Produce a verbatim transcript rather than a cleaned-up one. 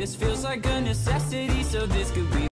This feels like a necessity, so this could be